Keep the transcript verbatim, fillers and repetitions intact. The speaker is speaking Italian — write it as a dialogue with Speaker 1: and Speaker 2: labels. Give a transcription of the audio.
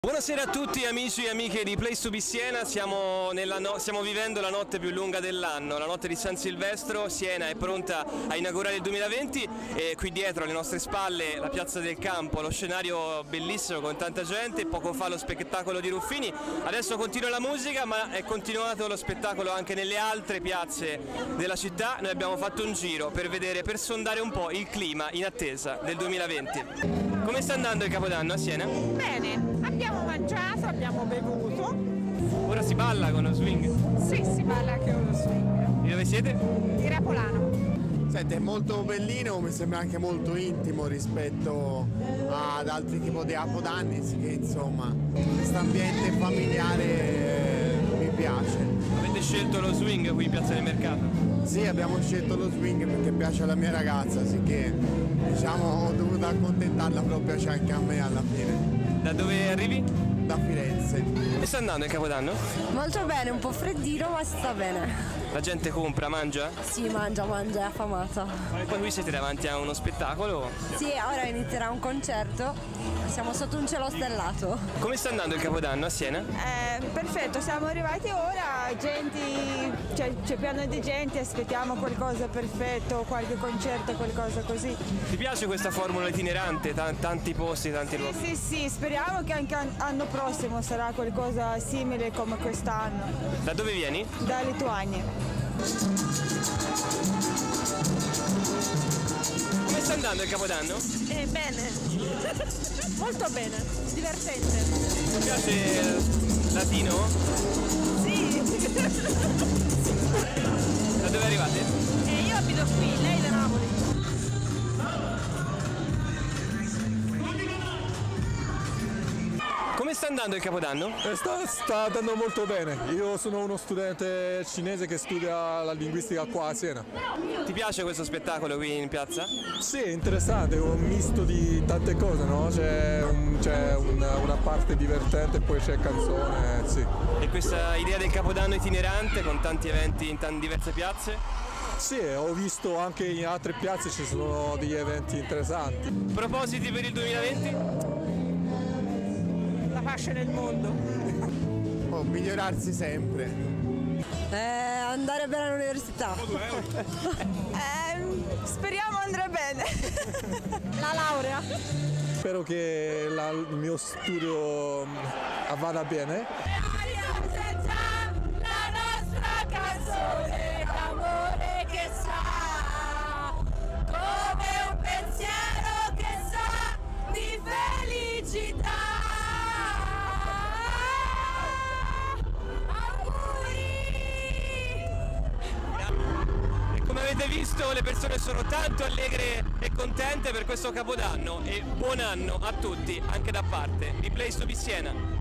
Speaker 1: Buonasera a tutti amici e amiche di Place to Be Siena, siamo, nella no stiamo vivendo la notte più lunga dell'anno, la notte di San Silvestro. Siena è pronta a inaugurare il duemilaventi e qui dietro alle nostre spalle la piazza del campo, lo scenario bellissimo con tanta gente, poco fa lo spettacolo di Ruffini, adesso continua la musica ma è continuato lo spettacolo anche nelle altre piazze della città. Noi abbiamo fatto un giro per vedere, per sondare un po' il clima in attesa del duemilaventi. Come sta andando il Capodanno a Siena?
Speaker 2: Bene, abbiamo mangiato, abbiamo bevuto.
Speaker 1: Ora si balla con lo swing?
Speaker 2: Sì, si balla anche con lo swing.
Speaker 1: Di dove siete?
Speaker 2: Di Rapolano.
Speaker 3: Senti, è molto bellino, mi sembra anche molto intimo rispetto ad altri tipi di capodanni, che insomma, questo ambiente familiare eh, mi piace.
Speaker 1: Avete scelto lo swing qui in Piazza del Mercato?
Speaker 3: Sì, abbiamo scelto lo swing perché piace alla mia ragazza, sicché diciamo ho dovuto accontentarla, però piace anche a me alla fine.
Speaker 1: Da dove arrivi?
Speaker 3: Da Firenze.
Speaker 1: Come sta andando il Capodanno?
Speaker 4: Molto bene, un po' freddino ma sta bene.
Speaker 1: La gente compra, mangia?
Speaker 4: Sì, mangia, mangia, è affamata.
Speaker 1: E poi qui siete davanti a uno spettacolo?
Speaker 4: Sì, ora inizierà un concerto, siamo sotto un cielo stellato.
Speaker 1: Come sta andando il Capodanno a Siena?
Speaker 5: Eh, perfetto, siamo arrivati ora, genti, cioè, c'è piano di gente, aspettiamo qualcosa perfetto, qualche concerto, qualcosa così.
Speaker 1: Ti piace questa formula itinerante, T tanti posti, tanti luoghi?
Speaker 5: Sì, sì, speriamo che anche l'anno prossimo sarà qualcosa simile come quest'anno.
Speaker 1: Da dove vieni?
Speaker 5: Da Lituania.
Speaker 1: Come sta andando il Capodanno?
Speaker 2: Eh, bene. Molto bene, divertente.
Speaker 1: Ti piace latino?
Speaker 2: Sì.
Speaker 1: Da dove arrivate?
Speaker 2: E io abito qui, lei da Napoli.
Speaker 1: Come sta andando il Capodanno?
Speaker 6: Eh, Sta, sta andando molto bene, io sono uno studente cinese che studia la linguistica qua a Siena.
Speaker 1: Ti piace questo spettacolo qui in piazza?
Speaker 6: Sì, è interessante, è un misto di tante cose, no? C'è un, una, una parte divertente e poi c'è canzone, sì.
Speaker 1: E questa idea del Capodanno itinerante con tanti eventi in tante diverse piazze?
Speaker 6: Sì, ho visto anche in altre piazze ci sono degli eventi interessanti.
Speaker 1: Propositi per il duemilaventi?
Speaker 2: La pace nel mondo.
Speaker 3: Oh, migliorarsi sempre.
Speaker 4: Eh, andare bene all'università.
Speaker 5: Eh, speriamo andrà bene.
Speaker 2: La laurea.
Speaker 6: Spero che la, il mio studio vada bene.
Speaker 2: La nostra canzone d'amore che sa, come un pensiero che sa di felicità.
Speaker 1: Come avete visto le persone sono tanto allegre e contente per questo Capodanno e buon anno a tutti anche da parte di Place to Be Siena.